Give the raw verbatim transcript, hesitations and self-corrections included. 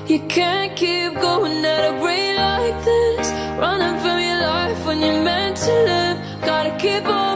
You can't keep going at a rate like this, running for your life when you're meant to live. Gotta keep on